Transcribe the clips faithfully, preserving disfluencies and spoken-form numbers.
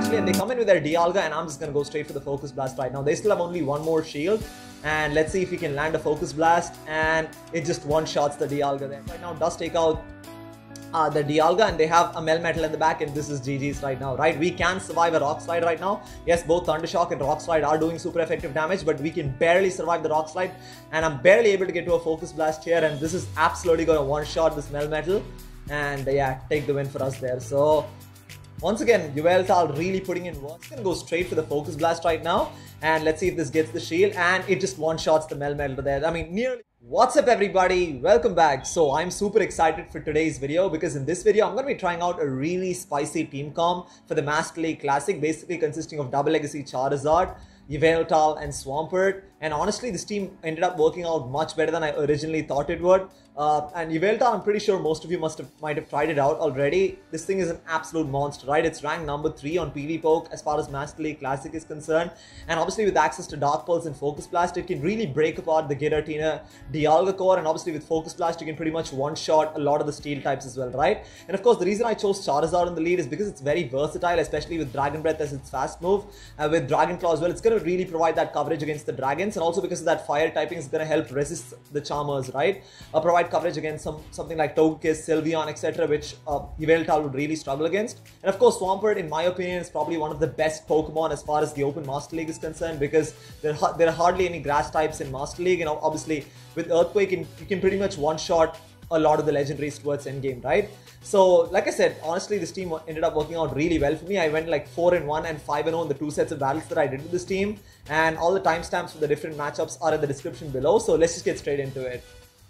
actually, and they come in with their Dialga, and I'm just gonna go straight for the Focus Blast right now. They still have only one more shield, and let's see if we can land a Focus Blast, and it just one-shots the Dialga there. Right now, does take out uh, the Dialga, and they have a Melmetal in the back, and this is G G's right now, right? We can survive a Rock Slide right now. Yes, both Thunder Shock and Rock Slide are doing super effective damage, but we can barely survive the Rock Slide, and I'm barely able to get to a Focus Blast here, and this is absolutely going to one-shot this Melmetal, and uh, yeah, take the win for us there. So once again, Yveltal really putting in work. It's going to go straight for the Focus Blast right now, and let's see if this gets the shield, and it just one-shots the Melmetal there. I mean, nearly. What's up everybody, welcome back. So I'm super excited for today's video because in this video I'm going to be trying out a really spicy team comp for the Master League Classic, basically consisting of Double Legacy Charizard, Yveltal and Swampert, and honestly this team ended up working out much better than I originally thought it would. Uh, and Yveltal, I'm pretty sure most of you must have might have tried it out already. This thing is an absolute monster, right? It's ranked number three on PvPoke as far as Master League Classic is concerned, and obviously with access to Dark Pulse and Focus Blast, it can really break apart the Giratina Dialga core, and obviously with Focus Blast you can pretty much one-shot a lot of the Steel types as well, right? And of course the reason I chose Charizard in the lead is because it's very versatile, especially with Dragon Breath as its fast move, and with Dragon Claw as well. It's going to really provide that coverage against the dragons, and also because of that fire typing is going to help resist the Charmers, right? Uh, provide coverage against some something like Togekiss, Sylveon, et cetera, which uh, Yveltal would really struggle against. And of course Swampert, in my opinion, is probably one of the best Pokemon as far as the Open Master League is concerned, because there, there are hardly any grass types in Master League, and obviously with Earthquake you can pretty much one-shot a lot of the legendaries towards endgame, right? So like I said, honestly this team ended up working out really well for me. I went like four and one and five and oh in the two sets of battles that I did with this team, and all the timestamps for the different matchups are in the description below, so let's just get straight into it.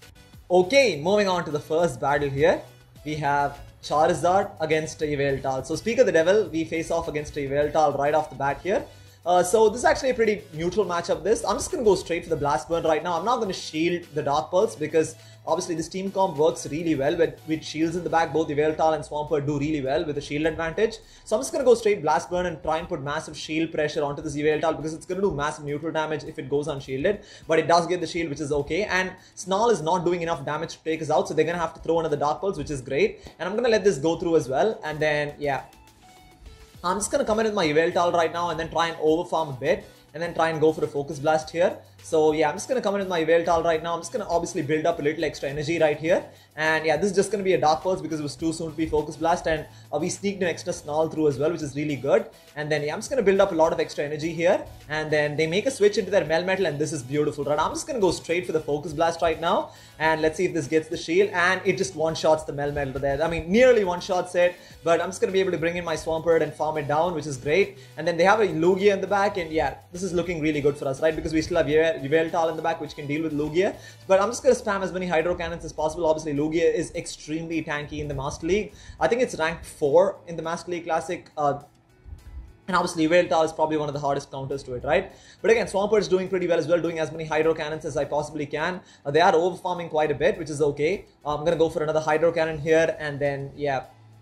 Okay, moving on to the first battle here. We have Charizard against Yveltal. So Speak of the Devil, we face off against Yveltal right off the bat here. Uh, so this is actually a pretty neutral matchup this. I'm just going to go straight for the Blast Burn right now. I'm not going to shield the Dark Pulse because obviously this team comp works really well with, with shields in the back. Both Yveltal and Swampert do really well with a shield advantage. So I'm just going to go straight Blast Burn and try and put massive shield pressure onto this Yveltal because it's going to do massive neutral damage if it goes unshielded. But it does get the shield, which is okay. And Snarl is not doing enough damage to take us out, so they're going to have to throw another Dark Pulse, which is great. And I'm going to let this go through as well. And then, yeah. I'm just going to come in with my Yveltal right now and then try and overfarm a bit, and then try and go for a Focus Blast here. So yeah, I'm just going to come in with my Yveltal right now. I'm just going to obviously build up a little extra energy right here. And yeah, this is just going to be a Dark Pulse because it was too soon to be Focus Blast, and uh, we sneaked an extra Snarl through as well, which is really good. And then yeah, I'm just going to build up a lot of extra energy here. And then they make a switch into their Melmetal, and this is beautiful, right? I'm just going to go straight for the Focus Blast right now. And let's see if this gets the shield, and it just one-shots the Melmetal there. I mean, nearly one-shots it, but I'm just going to be able to bring in my Swampert and farm it down, which is great. And then they have a Lugia in the back, and yeah, this is looking really good for us, right? Because we still have Yveltal in the back, which can deal with Lugia. But I'm just going to spam as many Hydro Cannons as possible. Obviously, Lugia is extremely tanky in the Master League. I think it's ranked four in the Master League Classic. Uh, And obviously Yveltal is probably one of the hardest counters to it, right? But again, Swampert is doing pretty well as well, doing as many Hydro Cannons as I possibly can. Uh, they are overfarming quite a bit, which is okay. Uh, I'm going to go for another Hydro Cannon here, and then, yeah.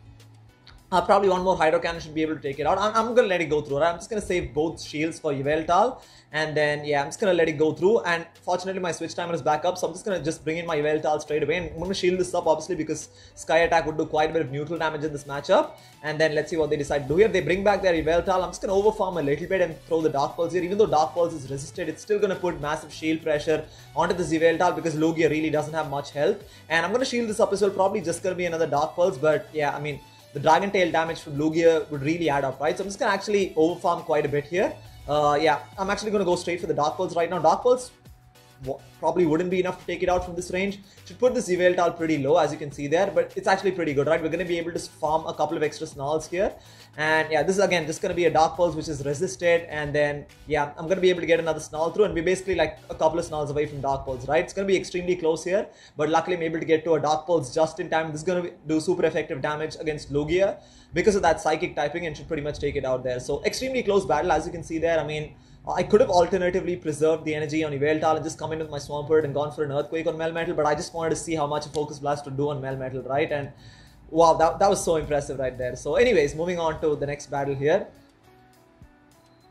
Uh, probably one more Hydro Cannon should be able to take it out. I'm, I'm going to let it go through, right? I'm just going to save both shields for Yveltal. And then, yeah, I'm just going to let it go through. And fortunately, my switch timer is back up. So I'm just going to just bring in my Yveltal straight away. And I'm going to shield this up, obviously, because Sky Attack would do quite a bit of neutral damage in this matchup. And then let's see what they decide to do here. If they bring back their Yveltal, I'm just going to overfarm a little bit and throw the Dark Pulse here. Even though Dark Pulse is resisted, it's still going to put massive shield pressure onto this Yveltal because Lugia really doesn't have much health. And I'm going to shield this up as well. Probably just going to be another Dark Pulse. But yeah, I mean, the Dragon Tail damage from Lugia would really add up, right? So I'm just going to actually overfarm quite a bit here. Uh, yeah, I'm actually going to go straight for the Dark Pulse right now. Dark Pulse probably wouldn't be enough to take it out from this range. Should put this Yveltal pretty low, as you can see there, but it's actually pretty good, right? We're going to be able to farm a couple of extra Snarls here. And yeah, this is again just going to be a Dark Pulse which is resisted, and then yeah, I'm going to be able to get another Snarl through, and we're basically like a couple of Snarls away from Dark Pulse, right? It's going to be extremely close here, but luckily I'm able to get to a Dark Pulse just in time. This is going to do super effective damage against Lugia because of that Psychic typing, and should pretty much take it out there. So extremely close battle, as you can see there. I mean, I could have alternatively preserved the energy on Yveltal and just come in with my Swampert and gone for an Earthquake on Melmetal, but I just wanted to see how much a Focus Blast would do on Melmetal, right? And wow, that, that was so impressive right there. So anyways, moving on to the next battle here.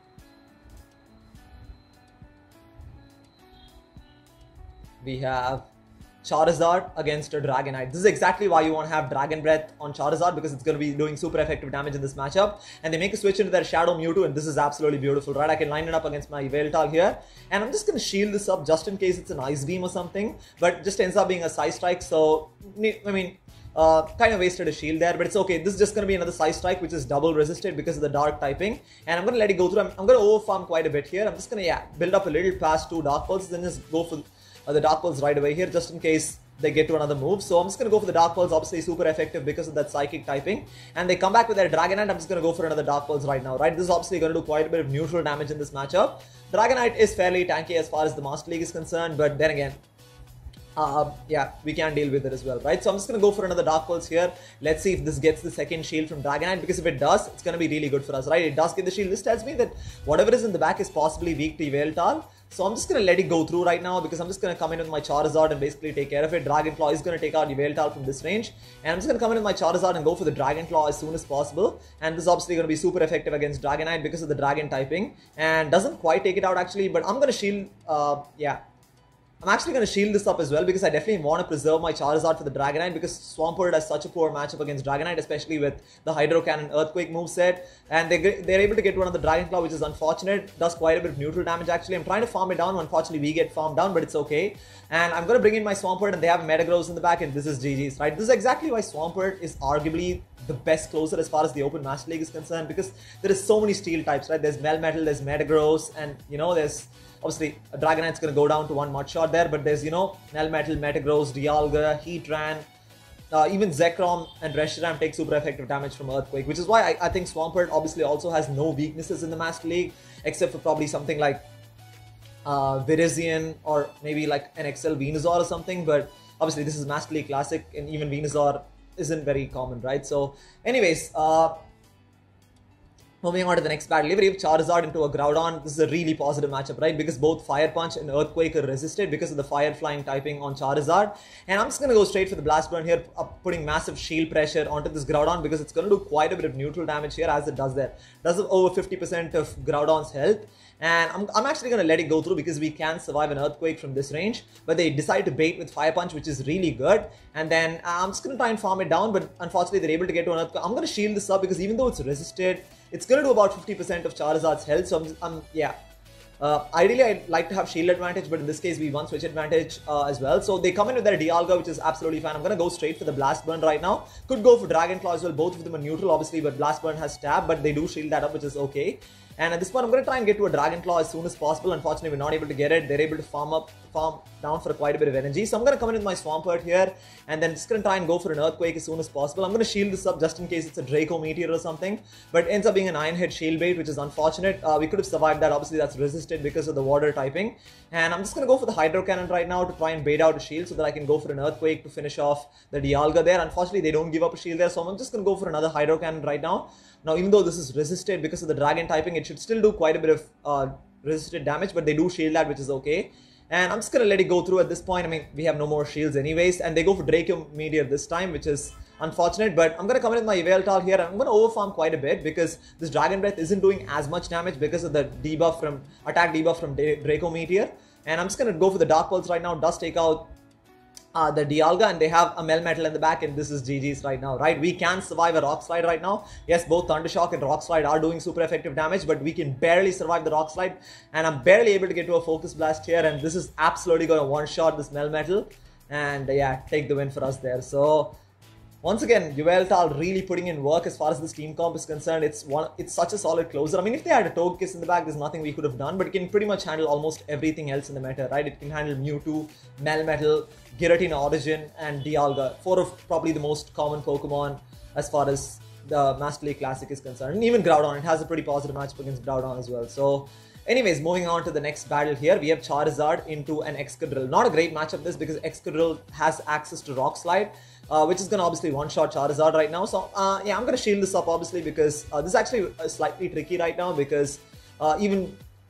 We have Charizard against a Dragonite. This is exactly why you want to have Dragon Breath on Charizard, because it's going to be doing super effective damage in this matchup. And they make a switch into their Shadow Mewtwo, and this is absolutely beautiful, right? I can line it up against my Yveltal here, and I'm just going to shield this up just in case it's an Ice Beam or something, but just ends up being a Psy Strike, so, I mean, Uh, kind of wasted a shield there, but it's okay. This is just going to be another Psy Strike, which is double resisted because of the dark typing, and I'm going to let it go through. I'm, I'm going to overfarm quite a bit here. I'm just going to, yeah, build up a little past two Dark Pulses, then just go for uh, the Dark Pulse right away here, just in case they get to another move. So I'm just going to go for the Dark Pulse, obviously super effective because of that Psychic typing, and they come back with their Dragonite. I'm just going to go for another Dark Pulse right now, right? This is obviously going to do quite a bit of neutral damage in this matchup. Dragonite is fairly tanky as far as the Master League is concerned, but then again, Uh, yeah, we can deal with it as well, right? So I'm just going to go for another Dark Pulse here. Let's see if this gets the second shield from Dragonite, because if it does, it's going to be really good for us, right? It does get the shield. This tells me that whatever is in the back is possibly weak to Yveltal. So I'm just going to let it go through right now, because I'm just going to come in with my Charizard and basically take care of it. Dragonclaw is going to take out Yveltal from this range, and I'm just going to come in with my Charizard and go for the Dragonclaw as soon as possible. And this is obviously going to be super effective against Dragonite because of the Dragon typing, and doesn't quite take it out actually, but I'm going to shield, uh, yeah. I'm actually going to shield this up as well, because I definitely want to preserve my Charizard for the Dragonite, because Swampert has such a poor matchup against Dragonite, especially with the Hydro Cannon Earthquake moveset, and they, they're able to get one of the Dragonclaw, which is unfortunate. Does quite a bit of neutral damage actually. I'm trying to farm it down. Unfortunately, we get farmed down, but it's okay. And I'm going to bring in my Swampert, and they have Metagross in the back, and this is G G's, right? This is exactly why Swampert is arguably the best closer as far as the Open Master League is concerned, because there is so many steel types, right? There's Melmetal, there's Metagross, and, you know, there's obviously a Dragonite's going to go down to one Mud Shot there, but there's, you know, Melmetal, Metagross, Dialga, Heatran, uh, even Zekrom and Reshiram take super effective damage from Earthquake, which is why I, I think Swampert obviously also has no weaknesses in the Master League, except for probably something like uh, Virizion, or maybe like an X L Venusaur or something, but obviously this is Master League Classic, and even Venusaur isn't very common, right? So anyways, uh, moving on to the next battle, if we have Charizard into a Groudon, this is a really positive matchup, right? Because both Fire Punch and Earthquake are resisted because of the Fire Flying typing on Charizard. And I'm just going to go straight for the Blast Burn here, uh, putting massive shield pressure onto this Groudon, because it's going to do quite a bit of neutral damage here, as it does there. It does over fifty percent of Groudon's health. And I'm, I'm actually going to let it go through, because we can survive an Earthquake from this range. But they decide to bait with Fire Punch, which is really good. And then uh, I'm just going to try and farm it down, but unfortunately they're able to get to an Earthquake. I'm going to shield this up, because even though it's resisted, it's going to do about fifty percent of Charizard's health. So I'm, just, I'm yeah. Uh, ideally, I'd like to have shield advantage, but in this case, we want switch advantage uh, as well. So they come in with their Dialga, which is absolutely fine. I'm going to go straight for the Blast Burn right now. Could go for Dragonclaw as well. Both of them are neutral, obviously, but Blast Burn has stab, but they do shield that up, which is okay. And at this point, I'm going to try and get to a Dragonclaw as soon as possible. Unfortunately, we're not able to get it. They're able to farm up, farm down for quite a bit of energy. So I'm going to come in with my Swampert here, and then just going to try and go for an Earthquake as soon as possible. I'm going to shield this up just in case it's a Draco Meteor or something, but it ends up being an Iron Head Shield Bait, which is unfortunate. Uh, we could have survived that. Obviously, that's resisted because of the water typing. And I'm just going to go for the Hydro Cannon right now to try and bait out a shield, so that I can go for an Earthquake to finish off the Dialga there. Unfortunately, they don't give up a shield there, so I'm just going to go for another Hydro Cannon right now. Now, even though this is resisted because of the Dragon typing, it should still do quite a bit of uh, resisted damage, but they do shield that, which is okay. And I'm just going to let it go through at this point. I mean, we have no more shields anyways, and they go for Draco Meteor this time, which is unfortunate, but I'm going to come in with my Yveltal here, and I'm going to overfarm quite a bit, because this Dragon Breath isn't doing as much damage because of the debuff from, attack debuff from Draco Meteor. And I'm just going to go for the Dark Pulse right now. Does take out Uh, the Dialga, and they have a Melmetal in the back, and this is G G's right now, right? We can survive a Rock Slide right now. Yes, both Thundershock and Rock Slide are doing super effective damage, but we can barely survive the Rock Slide, and I'm barely able to get to a Focus Blast here, and this is absolutely going to one-shot this Melmetal, and uh, yeah, take the win for us there. So once again, Yveltal really putting in work as far as this team comp is concerned. It's one, it's such a solid closer. I mean, if they had a Togekiss in the back, there's nothing we could have done, but it can pretty much handle almost everything else in the meta, right? It can handle Mewtwo, Melmetal, Giratina Origin, and Dialga. Four of probably the most common Pokemon as far as the Master League Classic is concerned. And even Groudon, it has a pretty positive matchup against Groudon as well. So anyways, moving on to the next battle here, we have Charizard into an Excadrill. Not a great matchup this, because Excadrill has access to Rock Slide, uh, which is going to obviously one-shot Charizard right now. So uh, yeah, I'm going to shield this up obviously, because uh, this is actually uh, slightly tricky right now, because uh, even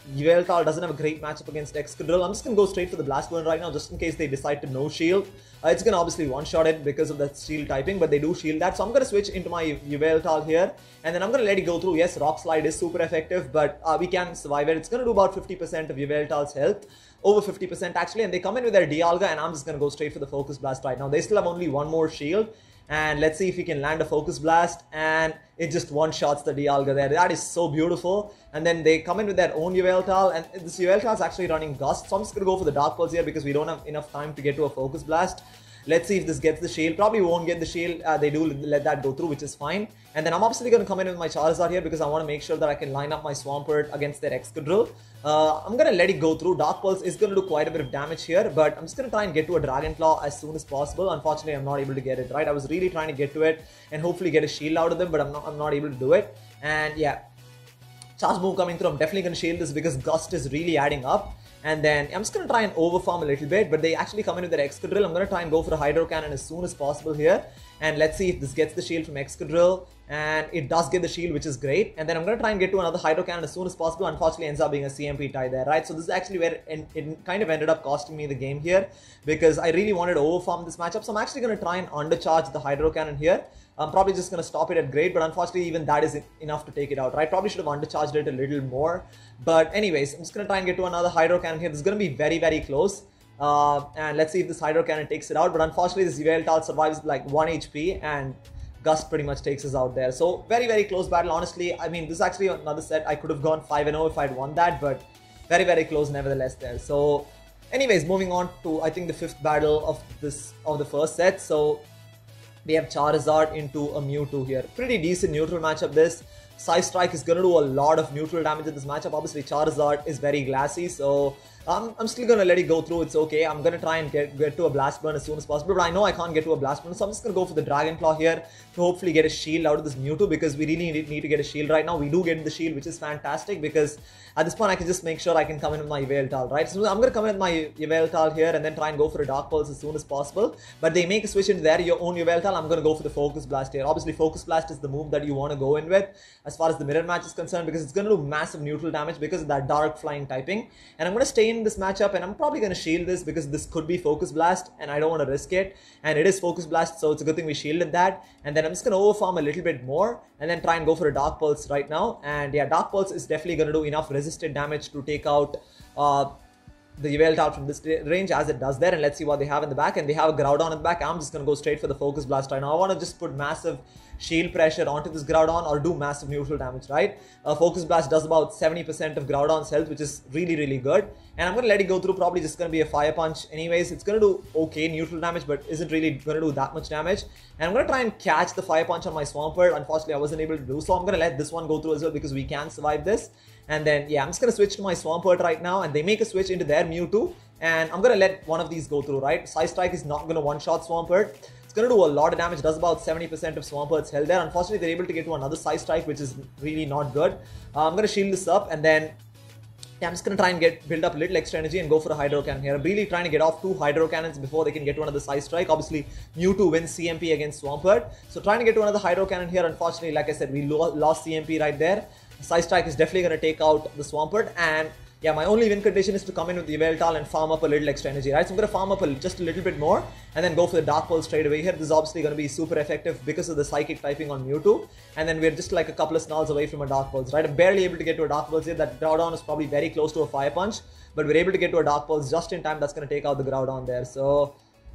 Yveltal doesn't have a great matchup against Excadrill. I'm just going to go straight for the Blast Burn right now, just in case they decide to no shield. Uh, it's going to obviously one-shot it because of that shield typing, but they do shield that. So I'm going to switch into my Yveltal here, and then I'm going to let it go through. Yes, Rock Slide is super effective, but uh, we can survive it. It's going to do about fifty percent of Yveltal's health. Over fifty percent actually, and they come in with their Dialga, and I'm just going to go straight for the Focus Blast right now. They still have only one more shield. And let's see if we can land a Focus Blast, and it just one-shots the Dialga there. That is so beautiful. And then they come in with their own Yveltal, and this Yveltal is actually running Gust. So I'm just going to go for the Dark Pulse here because we don't have enough time to get to a Focus Blast. Let's see if this gets the shield. Probably won't get the shield. Uh, they do let that go through, which is fine. And then I'm obviously going to come in with my Charizard here because I want to make sure that I can line up my Swampert against their Excadrill. Uh, I'm going to let it go through. Dark Pulse is going to do quite a bit of damage here, but I'm just going to try and get to a Dragon Claw as soon as possible. Unfortunately, I'm not able to get it, right? I was really trying to get to it and hopefully get a shield out of them, but I'm not, I'm not able to do it. And yeah, Charge move coming through. I'm definitely going to shield this because Gust is really adding up. And then I'm just going to try and overfarm a little bit, but they actually come in with their Excadrill. I'm going to try and go for a Hydro Cannon as soon as possible here. And let's see if this gets the shield from Excadrill. And it does get the shield, which is great. And then I'm going to try and get to another Hydro Cannon as soon as possible. Unfortunately, ends up being a C M P tie there, right? So this is actually where it, it kind of ended up costing me the game here because I really wanted to overfarm this matchup. So I'm actually going to try and undercharge the Hydro Cannon here. I'm probably just going to stop it at great, but unfortunately even that is enough to take it out, right? Probably should have undercharged it a little more. But anyways, I'm just going to try and get to another Hydro Cannon here. This is going to be very, very close. Uh, and let's see if this Hydro Cannon takes it out. But unfortunately, this Yveltal survives like one H P and Gust pretty much takes us out there. So very, very close battle. Honestly, I mean, this is actually another set. I could have gone five and oh if I'd won that, but very, very close nevertheless there. So anyways, moving on to, I think, the fifth battle of this of the first set. So we have Charizard into a Mewtwo here. Pretty decent neutral matchup this. Psy Strike is going to do a lot of neutral damage in this matchup. Obviously, Charizard is very glassy, so um, I'm still going to let it go through. It's okay. I'm going to try and get, get to a Blast Burn as soon as possible, but I know I can't get to a Blast Burn, so I'm just going to go for the Dragon Claw here to hopefully get a shield out of this Mewtwo because we really need, need to get a shield right now. We do get the shield, which is fantastic because at this point I can just make sure I can come in with my Yveltal, right? So I'm going to come in with my Yveltal here and then try and go for a Dark Pulse as soon as possible, but they make a switch into their your own Yveltal. I'm going to go for the Focus Blast here. Obviously, Focus Blast is the move that you want to go in with as far as the mirror match is concerned because it's going to do massive neutral damage because of that dark flying typing. And I'm going to stay in this matchup and I'm probably going to shield this because this could be Focus Blast and I don't want to risk it. And it is Focus Blast, so it's a good thing we shielded that. And then I'm just going to overfarm a little bit more and then try and go for a Dark Pulse right now. And yeah, Dark Pulse is definitely going to do enough resisted damage to take out uh, the Yveltal from this range as it does there. And let's see what they have in the back. And they have a Groudon in the back. I'm just going to go straight for the Focus Blast right now. I want to just put massive shield pressure onto this Groudon or do massive neutral damage, right? Uh, Focus Blast does about seventy percent of Groudon's health, which is really, really good. And I'm going to let it go through, probably just going to be a Fire Punch. Anyways, it's going to do okay neutral damage, but isn't really going to do that much damage. And I'm going to try and catch the Fire Punch on my Swampert. Unfortunately, I wasn't able to do so. I'm going to let this one go through as well because we can survive this. And then, yeah, I'm just going to switch to my Swampert right now. And they make a switch into their Mewtwo. And I'm going to let one of these go through, right? Psy Strike is not going to one-shot Swampert. It's going to do a lot of damage. Does about seventy percent of Swampert's health there. Unfortunately, they're able to get to another Psy Strike, which is really not good. Uh, I'm going to shield this up. And then, yeah, I'm just going to try and get build up a little extra energy and go for a Hydro Cannon here. I'm really trying to get off two Hydro Cannons before they can get to another Psy Strike. Obviously, Mewtwo wins C M P against Swampert. So trying to get to another Hydro Cannon here. Unfortunately, like I said, we lo lost C M P right there. Psy Strike is definitely going to take out the Swampert. And yeah, my only win condition is to come in with the Yveltal and farm up a little extra energy, right? So I'm going to farm up a, just a little bit more and then go for the Dark Pulse straight away here. This is obviously going to be super effective because of the Psychic typing on Mewtwo. And then we're just like a couple of snarls away from a Dark Pulse, right? I'm barely able to get to a Dark Pulse here. That Groudon is probably very close to a Fire Punch, but we're able to get to a Dark Pulse just in time. That's going to take out the Groudon there. So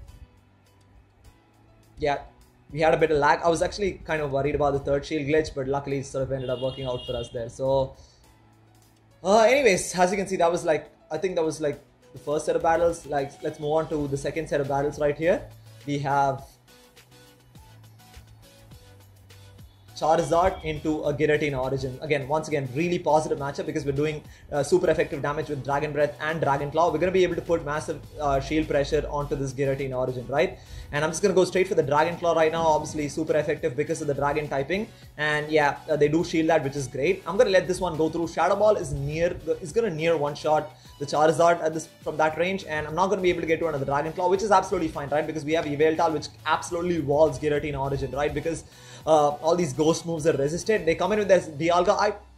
yeah, we had a bit of lag. I was actually kind of worried about the third shield glitch, but luckily it sort of ended up working out for us there. So uh, anyways, as you can see, that was like, I think that was like the first set of battles. Like, let's move on to the second set of battles right here. We have Charizard into a Giratina Origin. Again, once again, really positive matchup because we're doing uh, super effective damage with Dragon Breath and Dragon Claw. We're going to be able to put massive uh, shield pressure onto this Giratina Origin, right? And I'm just going to go straight for the Dragon Claw right now. Obviously, super effective because of the Dragon typing. And yeah, uh, they do shield that, which is great. I'm going to let this one go through. Shadow Ball is near, is going to near one-shot the Charizard at this from that range, and I'm not going to be able to get to another Dragon Claw, which is absolutely fine, right? Because we have Yveltal, which absolutely walls Giratina Origin, right? Because uh, all these ghost moves are resisted. They come in with their Dialga. I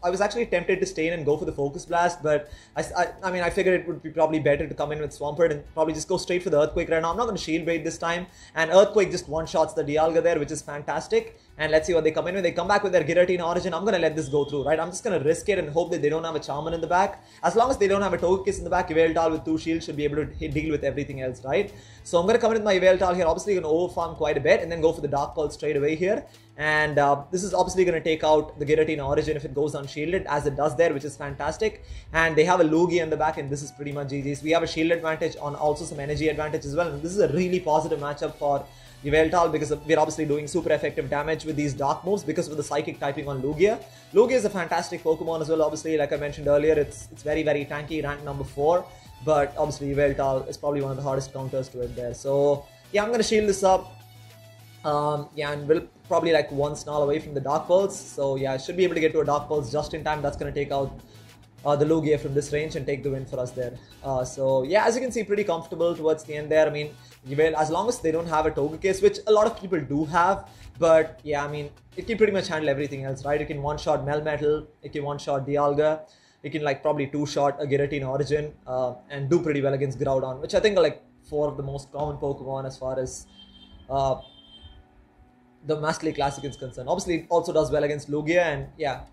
I was actually tempted to stay in and go for the Focus Blast, but I, I, I mean, I figured it would be probably better to come in with Swampert and probably just go straight for the Earthquake right now. I'm not going to Shield Bait this time, and Earthquake just one-shots the Dialga there, which is fantastic. And let's see what they come in with. They come back with their Giratina Origin. I'm going to let this go through, right? I'm just going to risk it and hope that they don't have a Charman in the back. As long as they don't have a Togekiss in the back, Yveltal with two shields should be able to hit, deal with everything else, right? So I'm going to come in with my Yveltal here. Obviously, going to overfarm quite a bit and then go for the Dark Pulse straight away here. And uh, this is obviously going to take out the Giratina Origin if it goes unshielded, as it does there, which is fantastic. And they have a Lugia in the back, and this is pretty much G G's. We have a shield advantage on also some energy advantage as well. And this is a really positive matchup for Yveltal because we're obviously doing super effective damage with these dark moves because of the psychic typing on Lugia. Lugia is a fantastic Pokemon as well. Obviously, like I mentioned earlier, it's it's very, very tanky, rank number four. But obviously, Yveltal is probably one of the hardest counters to it there. So, yeah, I'm going to shield this up. Um, yeah, and we'll probably like one Snarl away from the Dark Pulse. So, yeah, I should be able to get to a Dark Pulse just in time. That's going to take out uh, the Lugia from this range and take the win for us there. Uh, so, yeah, as you can see, pretty comfortable towards the end there. I mean, Yvel, as long as they don't have a Togekiss, which a lot of people do have. But, yeah, I mean, it can pretty much handle everything else, right? It can one-shot Melmetal. It can one-shot Dialga. It can like probably two-shot a Giratina Origin uh, and do pretty well against Groudon, which I think are like four of the most common Pokemon as far as uh, the Master League Classic is concerned. Obviously, it also does well against Lugia, and yeah,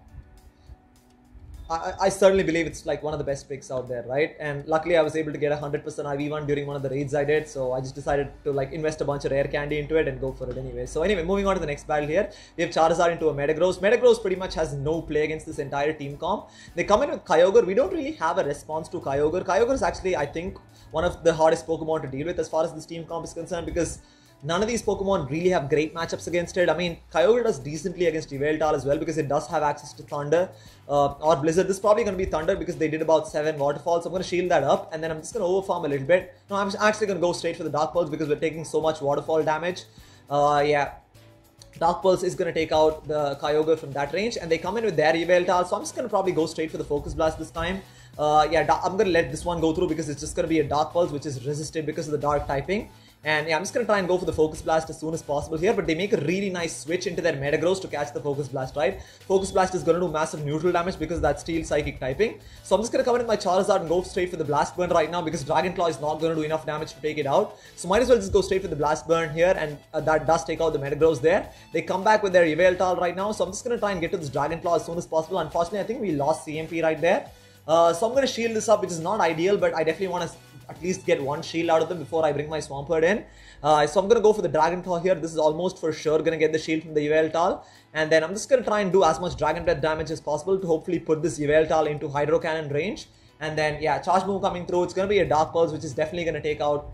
I, I certainly believe it's like one of the best picks out there, right? And luckily, I was able to get a one hundred percent I V one during one of the raids I did, so I just decided to like invest a bunch of rare candy into it and go for it anyway. So anyway, moving on to the next battle here, we have Charizard into a Metagross. Metagross pretty much has no play against this entire team comp. They come in with Kyogre. We don't really have a response to Kyogre. Kyogre is actually, I think, one of the hardest Pokemon to deal with as far as this team comp is concerned because none of these Pokemon really have great matchups against it. I mean, Kyogre does decently against Yveltal as well because it does have access to Thunder uh, or Blizzard. This is probably going to be Thunder because they did about seven Waterfalls. So I'm going to shield that up and then I'm just going to overfarm a little bit. No, I'm actually going to go straight for the Dark Pulse because we're taking so much Waterfall damage. Uh, yeah. Dark Pulse is going to take out the Kyogre from that range and they come in with their Yveltal. So I'm just going to probably go straight for the Focus Blast this time. Uh, yeah, I'm going to let this one go through because it's just going to be a Dark Pulse which is resisted because of the Dark typing. And yeah, I'm just going to try and go for the Focus Blast as soon as possible here. But they make a really nice switch into their Metagross to catch the Focus Blast, right? Focus Blast is going to do massive neutral damage because of that Steel Psychic typing. So I'm just going to come in with my Charizard and go straight for the Blast Burn right now because Dragon Claw is not going to do enough damage to take it out. So might as well just go straight for the Blast Burn here. And uh, that does take out the Metagross there. They come back with their Yveltal right now. So I'm just going to try and get to this Dragon Claw as soon as possible. Unfortunately, I think we lost C M P right there. Uh, so I'm going to shield this up, which is not ideal, but I definitely want to at least get one shield out of them before I bring my Swampert in. Uh, so I'm going to go for the Dragon Claw here. This is almost for sure going to get the shield from the Yveltal. And then I'm just going to try and do as much Dragon Breath damage as possible to hopefully put this Yveltal into Hydro Cannon range. And then, yeah, Charge Move coming through. It's going to be a Dark Pulse, which is definitely going to take out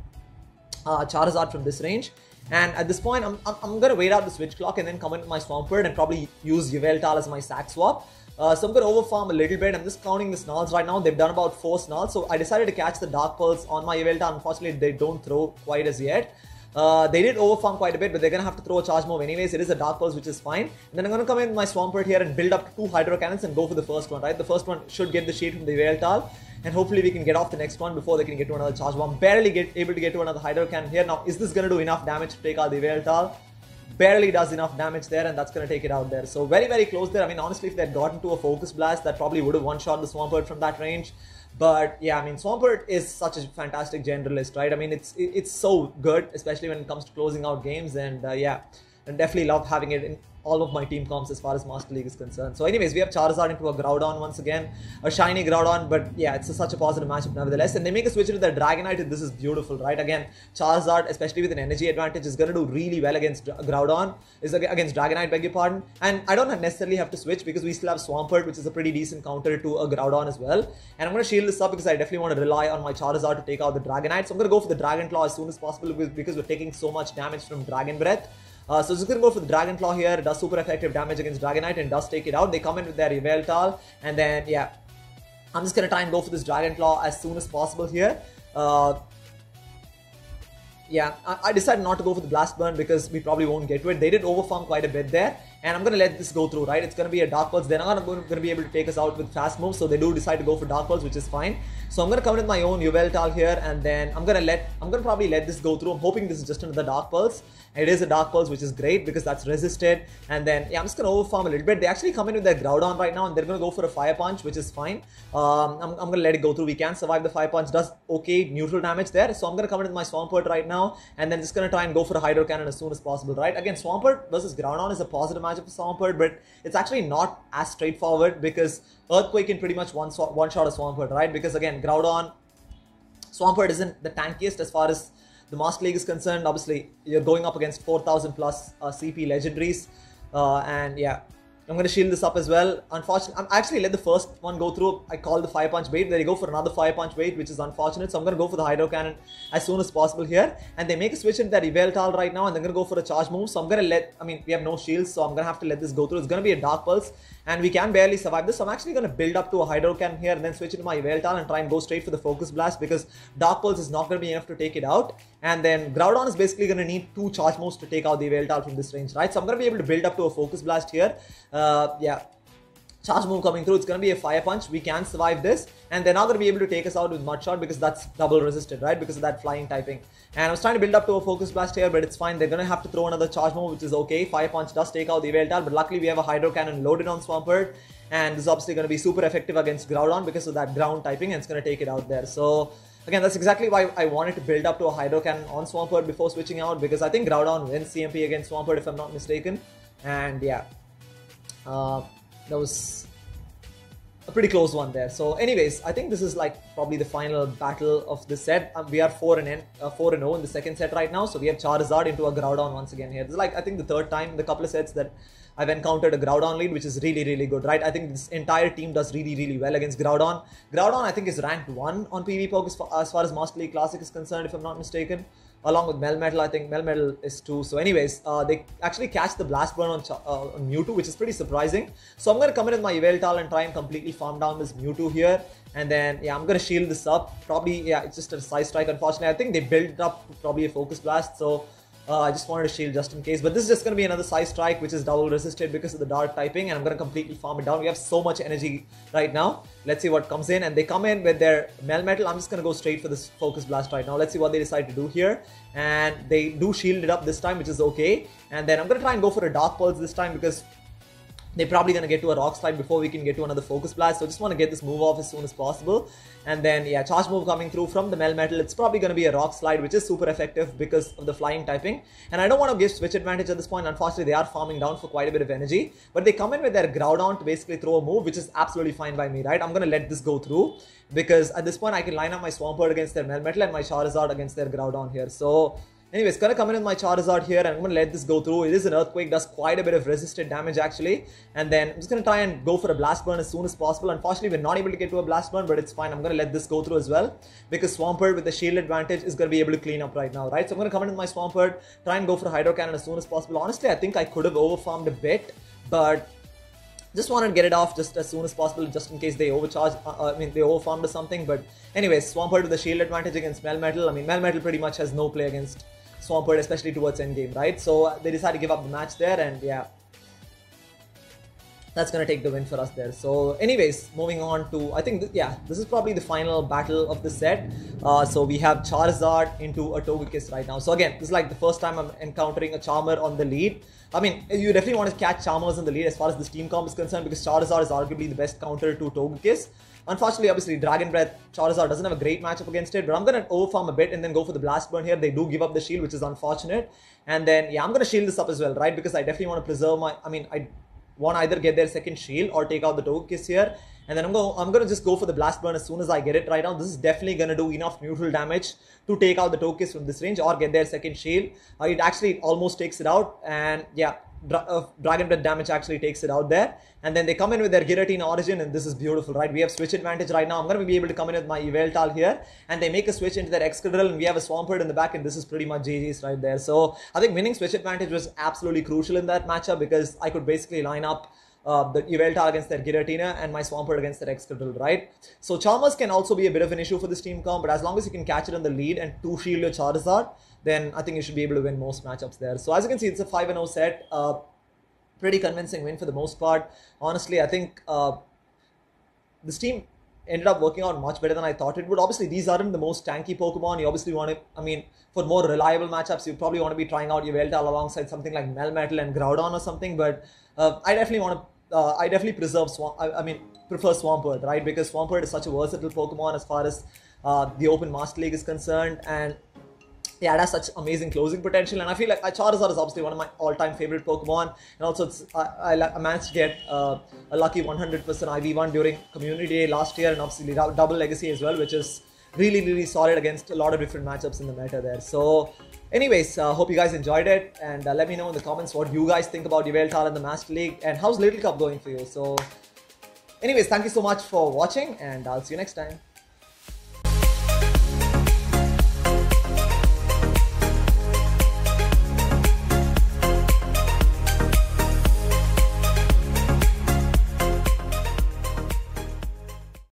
uh, Charizard from this range. And at this point, I'm, I'm, I'm going to wait out the Switch Clock and then come in with my Swampert and probably use Yveltal as my sack swap. Uh, so I'm going to overfarm a little bit. I'm just counting the Snarls right now. They've done about four Snarls. So I decided to catch the Dark Pulse on my Yveltal. Unfortunately, they don't throw quite as yet. Uh, they did overfarm quite a bit, but they're going to have to throw a Charge Move anyways. It is a Dark Pulse, which is fine. And then I'm going to come in with my Swampert here and build up to two Hydro Cannons and go for the first one, right? The first one should get the shield from the Yveltal. And hopefully we can get off the next one before they can get to another Charge Bomb. Barely get able to get to another Hydro Cannon here. Now, is this going to do enough damage to take out the Yveltal? Barely does enough damage there, and that's going to take it out there. So very, very close there. I mean, honestly, if they had gotten to a Focus Blast, that probably would have one-shot the Swampert from that range. But yeah, I mean, Swampert is such a fantastic generalist, right? I mean, it's it's so good, especially when it comes to closing out games. And uh, yeah, and definitely love having it in all of my team comps as far as Master League is concerned. So anyways, we have Charizard into a Groudon once again. A shiny Groudon, but yeah, it's a, such a positive matchup nevertheless. And they make a switch into their Dragonite, and this is beautiful, right? Again, Charizard, especially with an energy advantage, is going to do really well against Groudon, is against Dragonite, beg your pardon. And I don't necessarily have to switch because we still have Swampert, which is a pretty decent counter to a Groudon as well. And I'm going to shield this up because I definitely want to rely on my Charizard to take out the Dragonite. So I'm going to go for the Dragon Claw as soon as possible because we're taking so much damage from Dragon Breath. Uh, so just going to go for the Dragon Claw here. It does super effective damage against Dragonite and does take it out. They come in with their Yveltal. And then, yeah, I'm just going to try and go for this Dragon Claw as soon as possible here. Uh, yeah, I, I decided not to go for the Blast Burn because we probably won't get to it. They did overfarm quite a bit there. and I'm going to let this go through, right? It's going to be a Dark Pulse. They're not going to be able to take us out with fast moves, so they do decide to go for Dark Pulse, which is fine. So I'm going to come in with my own Yveltal here, and then I'm going to let, I'm going to probably let this go through. I'm hoping this is just another Dark Pulse. It is a Dark Pulse, which is great because that's resisted. And then, yeah, I'm just going to overfarm a little bit. They actually come in with their Groudon right now, and they're going to go for a Fire Punch, which is fine. Um, I'm, I'm going to let it go through. We can survive the Fire Punch. Does okay neutral damage there. So I'm going to come in with my Swampert right now, and then just going to try and go for a Hydro Cannon as soon as possible, right? Again, Swampert versus Groudon is a positive matchup for Swampert, but it's actually not as straightforward because Earthquake can pretty much one, one shot a Swampert, right? Because again, Groudon, Swampert isn't the tankiest as far as the Master League is concerned. Obviously, you're going up against four thousand plus uh, C P legendaries. Uh, and yeah, I'm going to shield this up as well. Unfortunately, I'm actually let the first one go through. I call the Fire Punch bait. There you go for another Fire Punch bait, which is unfortunate. So I'm going to go for the Hydro Cannon as soon as possible here. And they make a switch into that Yveltal right now, and they're going to go for a charge move. So I'm going to let, I mean, we have no shields, so I'm going to have to let this go through. It's going to be a Dark Pulse, and we can barely survive this. So I'm actually going to build up to a Hydro Cannon here and then switch into my Yveltal and try and go straight for the Focus Blast because Dark Pulse is not going to be enough to take it out. And then Groudon is basically going to need two charge moves to take out the Yveltal from this range, right? So I'm going to be able to build up to a Focus Blast here. Uh, yeah. Charge move coming through. It's going to be a Fire Punch. We can survive this, and they're not going to be able to take us out with Mud Shot because that's double resisted, right? Because of that flying typing. And I was trying to build up to a Focus Blast here, but it's fine. They're going to have to throw another Charge move, which is okay. Fire Punch does take out the Yveltal, but luckily we have a Hydro Cannon loaded on Swampert, and this is obviously going to be super effective against Groudon because of that ground typing, and it's going to take it out there. So again, that's exactly why I wanted to build up to a Hydro Cannon on Swampert before switching out, because I think Groudon wins C M P against Swampert if I'm not mistaken. And yeah, uh, that was a pretty close one there. So anyways, I think this is like probably the final battle of the set. Um, we are four and uh, four and zero in the second set right now. So we have Charizard into a Groudon once again here. This is like I think the third time in the couple of sets that I've encountered a Groudon lead, which is really really good, right? I think this entire team does really really well against Groudon. Groudon I think is ranked one on PvPoke as far, as far as Master League Classic is concerned, if I'm not mistaken. Along with Melmetal, I think Melmetal is two. So anyways, uh, they actually catch the Blast Burn on, uh, on Mewtwo, which is pretty surprising. So I'm going to come in with my Yveltal and try and completely farm down this Mewtwo here. And then, yeah, I'm going to shield this up. Probably, yeah, it's just a Side Strike, unfortunately. I think they built up probably a Focus Blast. So uh, I just wanted to shield just in case. But this is just going to be another Side Strike, which is double resisted because of the Dark typing. And I'm going to completely farm it down. We have so much energy right now. Let's see what comes in. And they come in with their Melmetal. I'm just going to go straight for this Focus Blast right now. Let's see what they decide to do here. And they do shield it up this time, which is okay. And then I'm going to try and go for a Dark Pulse this time because they're probably going to get to a Rock Slide before we can get to another Focus Blast. So I just want to get this move off as soon as possible. And then, yeah, Charge move coming through from the Melmetal. It's probably going to be a Rock Slide, which is super effective because of the flying typing. And I don't want to give switch advantage at this point. Unfortunately, they are farming down for quite a bit of energy. But they come in with their Groudon to basically throw a move, which is absolutely fine by me, right? I'm going to let this go through because at this point, I can line up my Swampert against their Melmetal and my Charizard against their Groudon here. So anyways, gonna come in with my Charizard here and I'm gonna let this go through. It is an Earthquake, does quite a bit of resisted damage actually. And then I'm just gonna try and go for a Blast Burn as soon as possible. Unfortunately, we're not able to get to a Blast Burn, but it's fine. I'm gonna let this go through as well because Swampert with the shield advantage is gonna be able to clean up right now, right? So I'm gonna come in with my Swampert, try and go for a Hydro Cannon as soon as possible. Honestly, I think I could have overfarmed a bit, but just wanted to get it off just as soon as possible, just in case they overcharge. Uh, I mean, they overfarmed or something. But anyways, Swampert with the shield advantage against Melmetal. I mean, Melmetal pretty much has no play against Swampert, especially towards endgame, right? So uh, they decide to give up the match there, and yeah, that's gonna take the win for us there. So anyways, moving on to, I think, th yeah, this is probably the final battle of the set. Uh, so we have Charizard into a Togekiss right now. So again, this is like the first time I'm encountering a Charmer on the lead. I mean, you definitely want to catch Charmers in the lead as far as this team comp is concerned because Charizard is arguably the best counter to Togekiss. Unfortunately, obviously, Dragon Breath, Charizard doesn't have a great matchup against it, but I'm going to overfarm a bit and then go for the Blast Burn here. They do give up the shield, which is unfortunate. And then, yeah, I'm going to shield this up as well, right? Because I definitely want to preserve my, I mean, I want to either get their second shield or take out the Togekiss here. And then I'm going, I'm going to just go for the Blast Burn as soon as I get it right now. This is definitely going to do enough neutral damage to take out the Togekiss from this range or get their second shield. Uh, it actually almost takes it out. And yeah, Dra uh, Dragon Breath damage actually takes it out there. And then they come in with their Giratina Origin, and this is beautiful, right? We have switch advantage right now. I'm going to be able to come in with my Yveltal here, and they make a switch into their Excadrill, and we have a Swampert in the back, and this is pretty much G G's right there. So I think winning switch advantage was absolutely crucial in that matchup because I could basically line up Uh, the Yveltal against their Giratina and my Swampert against their Excadrill, right? So Charmers can also be a bit of an issue for this team comp, but as long as you can catch it in the lead and two shield your Charizard, then I think you should be able to win most matchups there. So as you can see, it's a five and oh set. Uh, pretty convincing win for the most part. Honestly, I think uh, this team ended up working out much better than I thought it would. Obviously, these aren't the most tanky Pokemon. You obviously want to, I mean, for more reliable matchups, you probably want to be trying out Yveltal alongside something like Melmetal and Groudon or something. But uh, I definitely want to, uh, I definitely preserve Swamp, I, I mean, prefer Swampert, right? Because Swampert is such a versatile Pokemon as far as uh, the Open Master League is concerned. And yeah, it has such amazing closing potential, and I feel like Charizard is obviously one of my all-time favorite Pokemon. And also, it's, I, I, I managed to get uh, a lucky one hundred percent I V one during Community Day last year, and obviously double Legacy as well, which is really, really solid against a lot of different matchups in the meta there. So, anyways, uh, hope you guys enjoyed it, and uh, let me know in the comments what you guys think about Yveltal in the Master League, and how's Little Cup going for you. So, anyways, thank you so much for watching, and I'll see you next time.